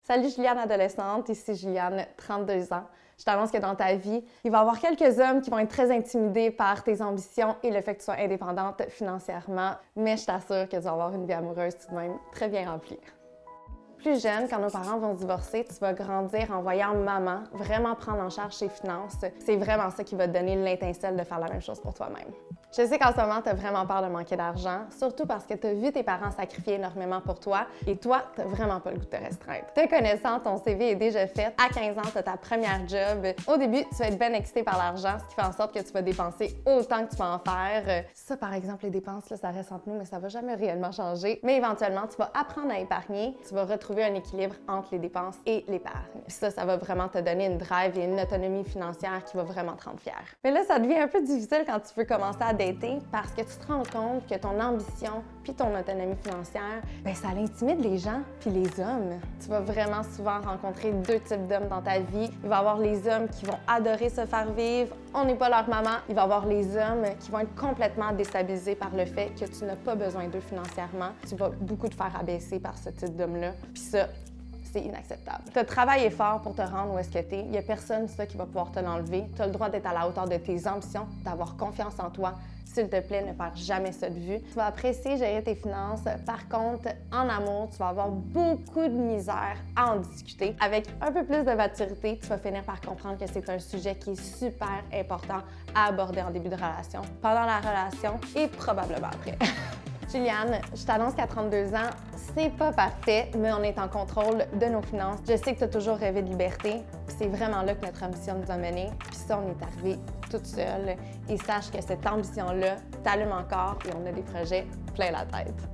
Salut Juliane adolescente, ici Juliane, 32 ans. Je t'annonce que dans ta vie, il va y avoir quelques hommes qui vont être très intimidés par tes ambitions et le fait que tu sois indépendante financièrement, mais je t'assure que tu vas avoir une vie amoureuse tout de même très bien remplie. Plus jeune, quand nos parents vont se divorcer, tu vas grandir en voyant maman vraiment prendre en charge ses finances. C'est vraiment ça qui va te donner l'étincelle de faire la même chose pour toi-même. Je sais qu'en ce moment, tu as vraiment peur de manquer d'argent, surtout parce que tu as vu tes parents sacrifier énormément pour toi et toi, tu n'as vraiment pas le goût de te restreindre. Te connaissant, ton CV est déjà fait. À 15 ans, tu as ta première job. Au début, tu vas être bien excité par l'argent, ce qui fait en sorte que tu vas dépenser autant que tu vas en faire. Ça, par exemple, les dépenses, là, ça reste entre nous, mais ça va jamais réellement changer. Mais éventuellement, tu vas apprendre à épargner, tu vas retrouver un équilibre entre les dépenses et l'épargne. Ça va vraiment te donner une drive et une autonomie financière qui va vraiment te rendre fière. Mais là, ça devient un peu difficile quand tu veux commencer à dater parce que tu te rends compte que ton ambition puis ton autonomie financière, ça l'intimide les gens puis les hommes. Tu vas vraiment souvent rencontrer deux types d'hommes dans ta vie. Il va y avoir les hommes qui vont adorer se faire vivre, on n'est pas leur maman. Il va y avoir les hommes qui vont être complètement déstabilisés par le fait que tu n'as pas besoin d'eux financièrement. Tu vas beaucoup te faire abaisser par ce type d'homme-là. Puis ça, c'est inacceptable. Tu as travaillé fort pour te rendre où est-ce que tu es. Il n'y a personne qui va pouvoir te l'enlever. Tu as le droit d'être à la hauteur de tes ambitions, d'avoir confiance en toi. S'il te plaît, ne perds jamais ça de vue. Tu vas apprécier gérer tes finances. Par contre, en amour, tu vas avoir beaucoup de misère à en discuter. Avec un peu plus de maturité, tu vas finir par comprendre que c'est un sujet qui est super important à aborder en début de relation, pendant la relation et probablement après. Juliane, je t'annonce qu'à 32 ans, c'est pas parfait, mais on est en contrôle de nos finances. Je sais que tu as toujours rêvé de liberté, puis c'est vraiment là que notre ambition nous a menés. Puis ça, on est arrivé toute seule. Et sache que cette ambition-là t'allume encore et on a des projets plein la tête.